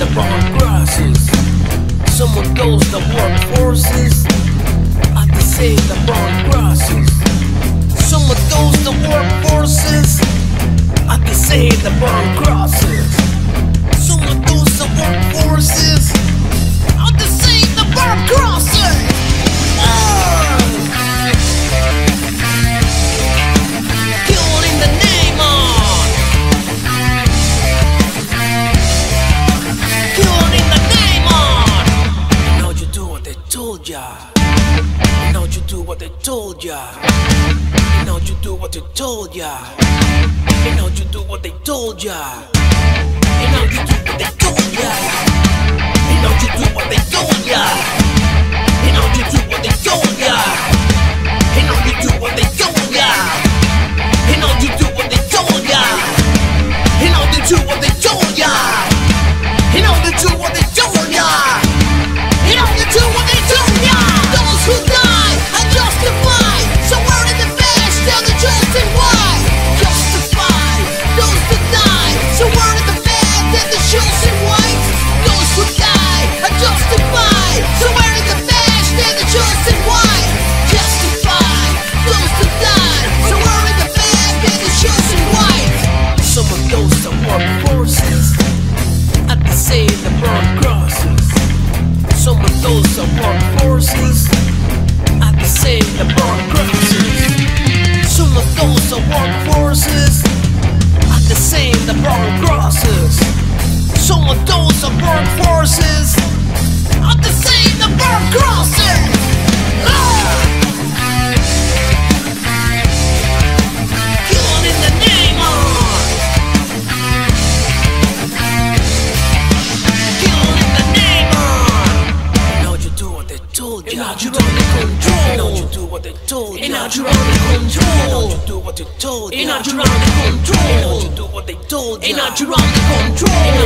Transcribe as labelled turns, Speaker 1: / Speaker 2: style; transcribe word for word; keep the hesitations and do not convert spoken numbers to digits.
Speaker 1: the brown grasses. Some of those that work forces are the same the brown grasses. Some of those that work forces are the same the brown grasses. Some of those that work forces are the same the brown grasses. Killing the name on. Killing the name on. Now you do what they told ya. Now you do what they told ya. Now you do what they told ya. Now you do what they told ya. Now you do what they told ya. Now you do what they told ya. Now you do what they told ya. Now you do what they told ya. Now you do what they told ya. Now you do what they told ya. Now you do what they told ya. Now you do what they told ya. Those who die are justified. So where in the flesh tell the truth and why? Justified. Those who die. So where in the bed tell the truth and white? Those who die are justified. So where in the flesh tell the truth and why? Justified. Those who die. So where in the bed tell the truth and white? Some of those that work forces are the same the brown crosses. Some of those that work forces are the same the brown crosses. Some of those that work forces are the same the brown crosses. Some of those that work forces are the same the brown crosses. Ah! Killing in the name of. Killing in the name of. Now you do what they told you. Now you're under control. Now you do what they told you. Now you're under control. Now you do what they told you. Now you're under control. Now you do what they told you. Now you're under control.